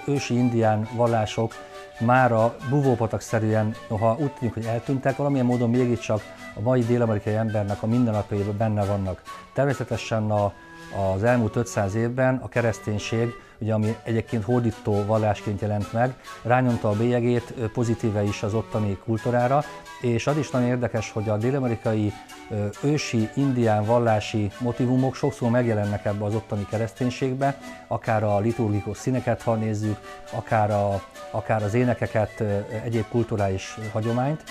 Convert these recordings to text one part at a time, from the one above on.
ősi indián vallások mára búvópatakszerűen, noha úgy tűnik, hogy eltűntek, valamilyen módon mégiscsak a mai dél-amerikai embernek a mindennapjaiban benne vannak. Természetesen az elmúlt 500 évben a kereszténység, ugye, ami egyébként hódító vallásként jelent meg, rányomta a bélyegét pozitíve is az ottani kultúrára, és az is nagyon érdekes, hogy a dél-amerikai ősi indián vallási motívumok sokszor megjelennek ebbe az ottani kereszténységbe, akár a liturgikus színeket, ha nézzük, akár az énekeket, egyéb kulturális hagyományt.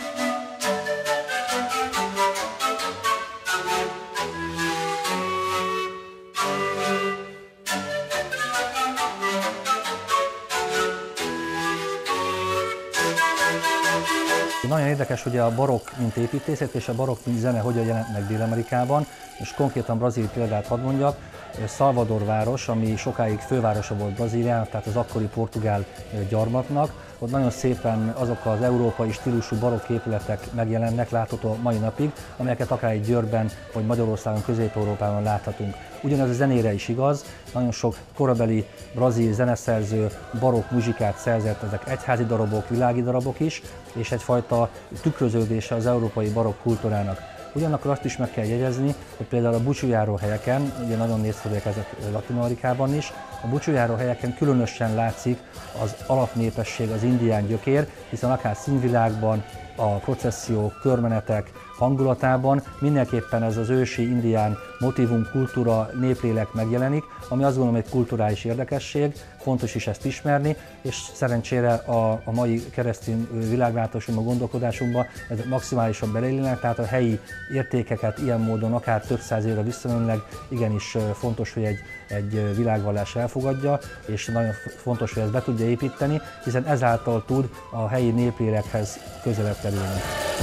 Nagyon érdekes, hogy a barokk mint építészet és a barokk mint zene hogyan jelent meg Dél-Amerikában, és konkrétan brazil példát hadd mondjak. Salvador város, ami sokáig fővárosa volt Brazíliának, tehát az akkori portugál gyarmatnak, ott nagyon szépen azok az európai stílusú barokk épületek megjelennek, látható mai napig, amelyeket akár egy Győrben vagy Magyarországon, Közép-Európában láthatunk. Ugyanez a zenére is igaz, nagyon sok korabeli brazil zeneszerző barokk muzsikát szerzett, ezek egyházi darabok, világi darabok is, és egyfajta tükröződése az európai barokk kultúrának. Ugyanakkor azt is meg kell jegyezni, hogy például a búcsújáró helyeken, ugye nagyon népszerűek ezek Latin-Amerikában is, a búcsújáró helyeken különösen látszik az alapnépesség, az indián gyökér, hiszen akár színvilágban, a processziók, körmenetek hangulatában mindenképpen ez az ősi indián motívum, kultúra, néplélek megjelenik, ami azt gondolom egy kulturális érdekesség, fontos is ezt ismerni, és szerencsére a mai keresztény világlátásunkban, gondolkodásunkban ez maximálisan beleillenek, tehát a helyi értékeket ilyen módon akár több száz évre visszamenőleg igenis fontos, hogy egy világvallás elfogadja, és nagyon fontos, hogy ezt be tudja építeni, hiszen ezáltal tud a helyi néplélekhez közelebb kerülni.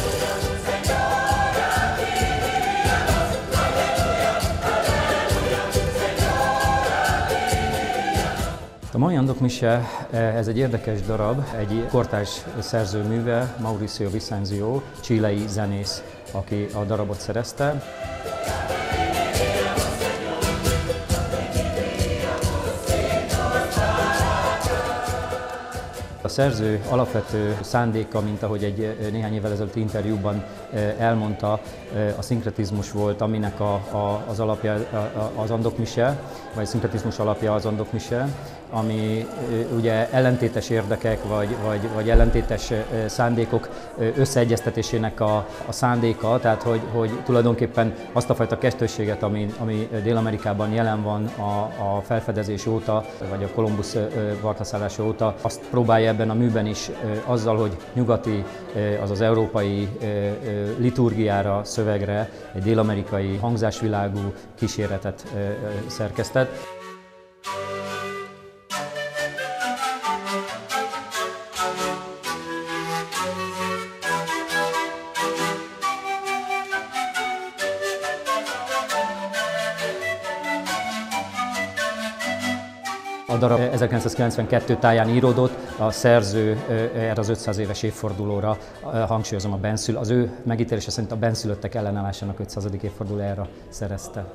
A mai Andokmise, ez egy érdekes darab, egy kortárs szerzőműve, Mauricio Vicencio, chilei zenész, aki a darabot szerezte. A szerző alapvető szándéka, mint ahogy egy néhány évvel ezelőtti interjúban elmondta, a szinkretizmus volt, aminek az alapja az Andokmise, vagy a szinkretizmus alapja az Andokmise, ami ugye ellentétes érdekek vagy ellentétes szándékok összeegyeztetésének a szándéka, tehát hogy tulajdonképpen azt a fajta kettősséget, ami Dél-Amerikában jelen van a felfedezés óta, vagy a Kolumbusz partraszállása óta, azt próbálja ebben a műben is azzal, hogy nyugati, azaz európai liturgiára, szövegre egy dél-amerikai hangzásvilágú kíséretet szerkesztett. A darab 1992 táján íródott, a szerző erre az 500 éves évfordulóra, hangsúlyozom a az ő megítélése szerint a benszülöttek ellenállásának 500. évfordulójára szerezte.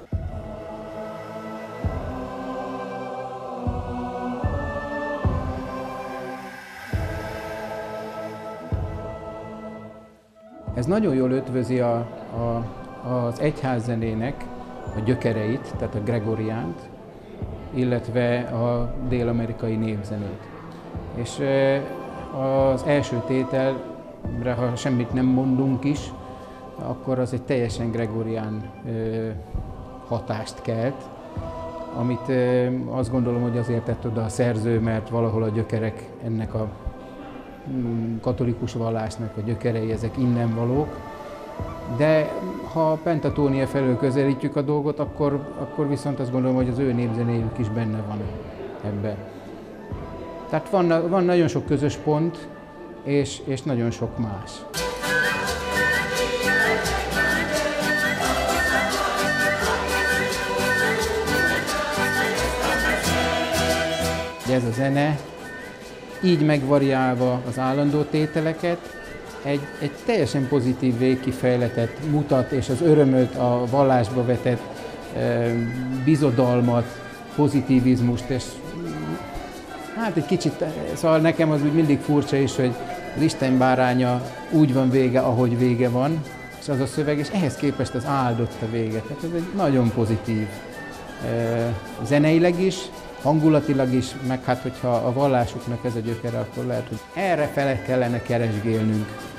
Ez nagyon jól ötvözi az egyházzenének a gyökereit, tehát a gregoriánt, illetve a dél-amerikai népzenét. És az első tételre, ha semmit nem mondunk is, akkor az egy teljesen gregorián hatást kelt, amit azt gondolom, hogy azért tett oda a szerző, mert valahol a gyökerek ennek a katolikus vallásnak a gyökerei, ezek innen valók. De ha Pentatónia felől közelítjük a dolgot, akkor viszont azt gondolom, hogy az ő népzenéjük is benne van ebben. Tehát van nagyon sok közös pont, és nagyon sok más. De ez a zene, így megvariálva az állandó tételeket, egy teljesen pozitív végkifejletet mutat, és az örömöt, a vallásba vetett bizodalmat, pozitivizmust, és Hát egy kicsit, szóval nekem az úgy mindig furcsa is, hogy az Isten báránya úgy van vége, ahogy vége van, és az a szöveg, és ehhez képest az áldott a vége. Tehát ez egy nagyon pozitív, zeneileg is, hangulatilag is, meg hát hogyha a vallásuknak ez a gyökere, akkor lehet, hogy erre fele kellene keresgélnünk.